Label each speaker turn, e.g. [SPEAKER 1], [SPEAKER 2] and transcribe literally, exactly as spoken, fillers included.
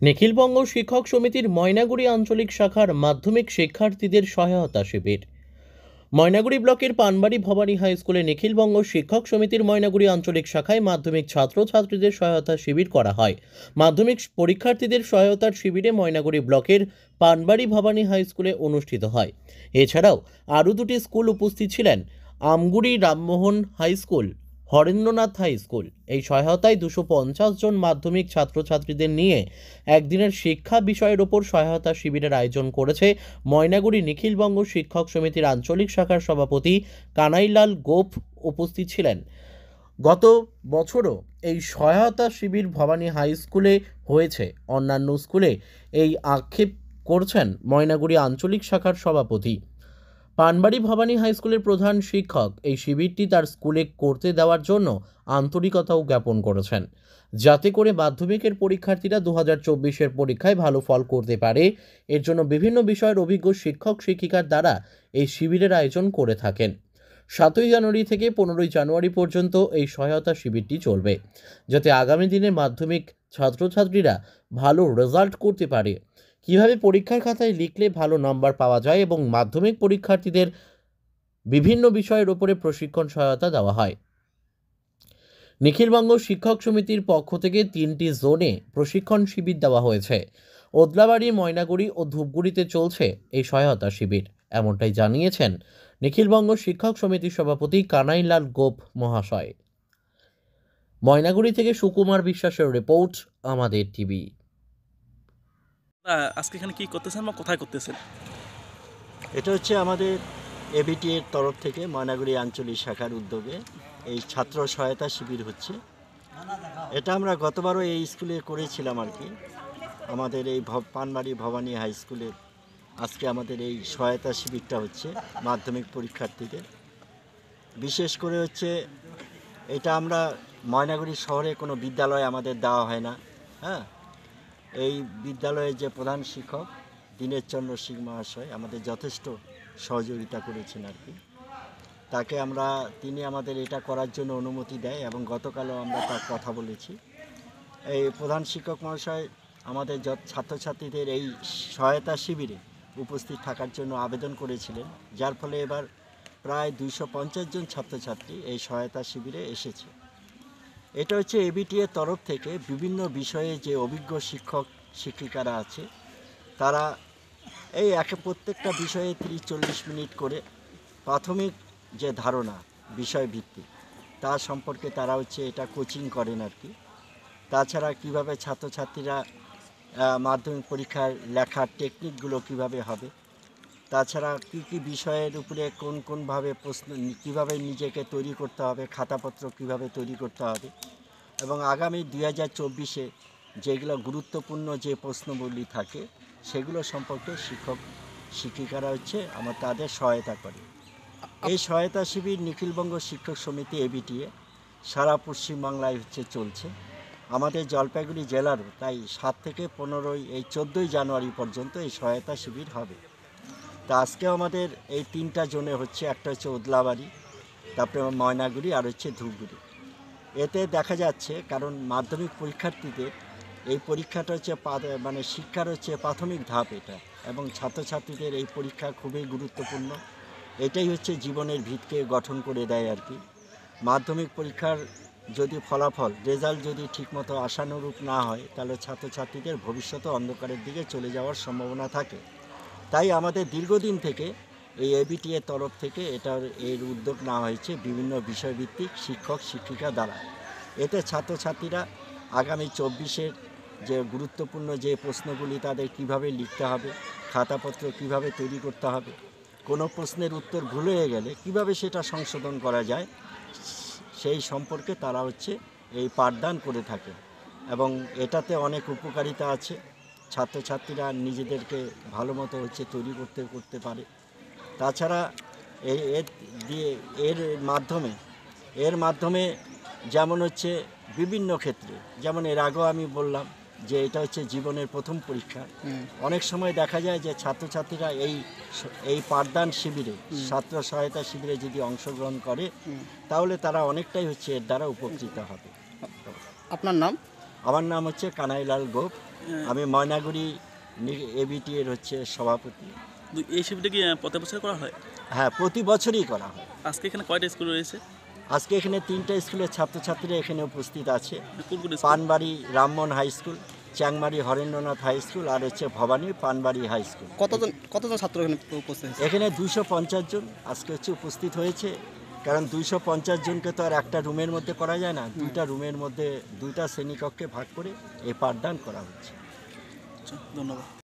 [SPEAKER 1] নিখিলবঙ্গ শিক্ষক সমিতির ময়নাগুড়ি আঞ্চলিক শাখার মাধ্যমিক শিক্ষার্থীদের সহায়তা শিবির। ময়নাগুড়ি ব্লকের পানবাড়ি ভবানী হাই স্কুলে নিখিলবঙ্গ শিক্ষক সমিতির ময়নাগুড়ি আঞ্চলিক শাখায় মাধ্যমিক ছাত্রছাত্রীদের সহায়তা শিবির করা হয়। মাধ্যমিক পরীক্ষার্থীদের সহায়তার শিবিরে ময়নাগুড়ি ব্লকের পানবাড়ি ভবানী হাই স্কুলে অনুষ্ঠিত হয়। এছাড়াও আরও দুটি স্কুল উপস্থিত ছিলেন। Amguri Rammohan high school, Harendranath high school. এই সহায়তায় দুশো পঞ্চাশ জন মাধ্যমিক ছাত্রছাত্রীদের নিয়ে একদিনের শিক্ষা বিষয়ের ওপর সহায়তা শিবিরের আয়োজন করেছে ময়নাগুড়ি নিখিলবঙ্গ শিক্ষক সমিতির আঞ্চলিক শাখার সভাপতি কানাইলাল গোপ উপস্থিত ছিলেন। গত বছরও এই সহায়তা শিবির ভবানী হাই স্কুলে হয়েছে, অন্যান্য স্কুলে এই আক্ষেপ করছেন ময়নাগুড়ি আঞ্চলিক শাখার সভাপতি। পানবাড়ি ভবানী হাই স্কুলের প্রধান শিক্ষক এই শিবিরটি তার স্কুলে করতে দেওয়ার জন্য আন্তরিকতাও জ্ঞাপন করেছেন, যাতে করে মাধ্যমিকের পরীক্ষার্থীরা দু হাজার চব্বিশের পরীক্ষায় ভালো ফল করতে পারে। এর জন্য বিভিন্ন বিষয়ের অভিজ্ঞ শিক্ষক শিক্ষিকার দ্বারা এই শিবিরের আয়োজন করে থাকেন। সাতই জানুয়ারি থেকে পনেরোই জানুয়ারি পর্যন্ত এই সহায়তা শিবিরটি চলবে, যাতে আগামী দিনে মাধ্যমিক ছাত্রছাত্রীরা ভালো রেজাল্ট করতে পারে, কিভাবে পরীক্ষার খাতায় লিখলে ভালো নাম্বার পাওয়া যায় এবং মাধ্যমিক পরীক্ষার্থীদের বিভিন্ন বিষয়ের উপরে প্রশিক্ষণ সহায়তা দেওয়া হয়। নিখিলবঙ্গ শিক্ষক সমিতির পক্ষ থেকে তিনটি জোনে প্রশিক্ষণ শিবির দেওয়া হয়েছে। ওদলাবাড়ি, ময়নাগুড়ি ও ধূপগুড়িতে চলছে এই সহায়তা শিবির, এমনটাই জানিয়েছেন নিখিলবঙ্গ শিক্ষক সমিতির সভাপতি কানাইলাল গোপ মহাশয়। ময়নাগুড়ি থেকে সুকুমার বিশ্বাসের রিপোর্ট, আমাদের টিভি।
[SPEAKER 2] আজকে এখানে কি করতেছেন বা কোথায় করতেছেন?
[SPEAKER 3] এটা হচ্ছে আমাদের এবিটি এর তরফ থেকে ময়নাগুড়ি আঞ্চলিক শাখার উদ্যোগে এই ছাত্র সহায়তা শিবির হচ্ছে। এটা আমরা গতবারও এই স্কুলে করেছিলাম আর কি, আমাদের এই পানবাড়ি ভবানী হাই স্কুলে। আজকে আমাদের এই সহায়তা শিবিরটা হচ্ছে মাধ্যমিক পরীক্ষার্থীদের। বিশেষ করে হচ্ছে এটা আমরা ময়নাগুড়ি শহরে কোনো বিদ্যালয় আমাদের দেওয়া হয় না। হ্যাঁ, এই বিদ্যালয়ের যে প্রধান শিক্ষক দীনেশ চন্দ্র সিং মহাশয় আমাদের যথেষ্ট সহযোগিতা করেছেন আর কি। তাকে আমরা তিনি আমাদের এটা করার জন্য অনুমতি দেয় এবং গতকালও আমরা তার কথা বলেছি। এই প্রধান শিক্ষক মহাশয় আমাদের ছাত্রছাত্রীদের এই সহায়তা শিবিরে উপস্থিত থাকার জন্য আবেদন করেছিলেন, যার ফলে এবার প্রায় দুইশো পঞ্চাশ জন ছাত্রছাত্রী এই সহায়তা শিবিরে এসেছে। এটা হচ্ছে এবিটি এর তরফ থেকে বিভিন্ন বিষয়ে যে অভিজ্ঞ শিক্ষক শিক্ষিকারা আছে তারা এই একে প্রত্যেকটা বিষয়ে তিরিশ চল্লিশ মিনিট করে প্রাথমিক যে ধারণা বিষয়ভিত্তিক তার সম্পর্কে তারা হচ্ছে এটা কোচিং করেন আর কি। তাছাড়া কিভাবে ছাত্রছাত্রীরা মাধ্যমিক পরীক্ষার লেখার টেকনিকগুলো কিভাবে হবে, তাছাড়া কি কি বিষয়ের উপরে কোন কোনভাবে প্রশ্ন কীভাবে নিজেকে তৈরি করতে হবে, খাতাপত্র কিভাবে তৈরি করতে হবে, এবং আগামী দুই হাজার চব্বিশে যেগুলো গুরুত্বপূর্ণ যে প্রশ্নগুলি থাকে সেগুলো সম্পর্কে শিক্ষক শিক্ষিকারা হচ্ছে আমার তাদের সহায়তা করে। এই সহায়তা শিবির নিখিলবঙ্গ শিক্ষক সমিতি এবিটিএ সারা পশ্চিমবাংলায় হচ্ছে চলছে। আমাদের জলপাইগুড়ি জেলারও তাই সাত থেকে পনেরোই এই চোদ্দোই জানুয়ারি পর্যন্ত এই সহায়তা শিবির হবে। তা আজকেও আমাদের এই তিনটা জোনে হচ্ছে, একটা হচ্ছে ওদলাবাড়ি, তারপরে ময়নাগুড়ি আর হচ্ছে ধূপগুড়ি। এতে দেখা যাচ্ছে কারণ মাধ্যমিক পরীক্ষার্থীদের এই পরীক্ষাটা হচ্ছে মানে শিক্ষার হচ্ছে প্রাথমিক ধাপ এটা, এবং ছাত্রছাত্রীদের এই পরীক্ষা খুবই গুরুত্বপূর্ণ। এটাই হচ্ছে জীবনের ভিতকে গঠন করে দেয় আর কি। মাধ্যমিক পরীক্ষার যদি ফলাফল রেজাল্ট যদি ঠিকমতো আশানুরূপ না হয় তাহলে ছাত্রছাত্রীদের ভবিষ্যতে অন্ধকারের দিকে চলে যাওয়ার সম্ভাবনা থাকে। তাই আমাদের দীর্ঘদিন থেকে এই এবিটি এর তরফ থেকে এটার এর উদ্যোগ নেওয়া হয়েছে বিভিন্ন বিষয়ভিত্তিক শিক্ষক শিক্ষিকা দ্বারা। এতে ছাত্রছাত্রীরা আগামী চব্বিশের যে গুরুত্বপূর্ণ যে প্রশ্নগুলি তাদের কিভাবে লিখতে হবে, খাতাপত্র কিভাবে তৈরি করতে হবে, কোনো প্রশ্নের উত্তর ভুল হয়ে গেলে কিভাবে সেটা সংশোধন করা যায় সেই সম্পর্কে তারা হচ্ছে এই পাঠদান করে থাকে, এবং এটাতে অনেক উপকারিতা আছে। ছাত্রছাত্রীরা নিজেদেরকে ভালো মতো হচ্ছে তৈরি করতে করতে পারে। তাছাড়া এই এর দিয়ে এর মাধ্যমে এর মাধ্যমে যেমন হচ্ছে বিভিন্ন ক্ষেত্রে, যেমন এর আগেও আমি বললাম যে এটা হচ্ছে জীবনের প্রথম পরীক্ষা। অনেক সময় দেখা যায় যে ছাত্রছাত্রীরা এই এই পাঠদান শিবিরে ছাত্র সহায়তা শিবিরে যদি অংশগ্রহণ করে তাহলে তারা অনেকটাই হচ্ছে এর দ্বারা উপকৃত হবে।
[SPEAKER 4] আপনার নাম?
[SPEAKER 3] আমার নাম হচ্ছে কানাইলাল গোপ, আমি ময়নাগুড়ি এবিটি এর হচ্ছে সভাপতি।
[SPEAKER 2] দু- এই শিবিরটা কি আহ, প্রতি বছর করা হয়?
[SPEAKER 3] হ্যাঁ, প্রতি বছরই করা হয়।
[SPEAKER 2] আজকে এখানে কয়টা স্কুল রয়েছে?
[SPEAKER 3] আজকে এখানে তিনটা স্কুলের ছাত্রছাত্রীরা এখানে উপস্থিত আছে।
[SPEAKER 2] কোন কোন school?
[SPEAKER 3] Panbari Rammohan high school, Changmari Harendranath high school আর হচ্ছে ভবানী পানবাড়ি হাই স্কুল।
[SPEAKER 4] কতজন কতজন ছাত্র এখানে উপস্থিত হয়েছে?
[SPEAKER 3] এখানে দুইশো পঞ্চাশ জন আজকে হচ্ছে উপস্থিত হয়েছে। কারণ দুইশো পঞ্চাশ জনকে তো আর একটা রুমের মধ্যে করা যায় না, দুইটা রুমের মধ্যে দুইটা শ্রেণীকক্ষে ভাগ করে এই পাঠদান করা হচ্ছে।
[SPEAKER 2] আচ্ছা, ধন্যবাদ।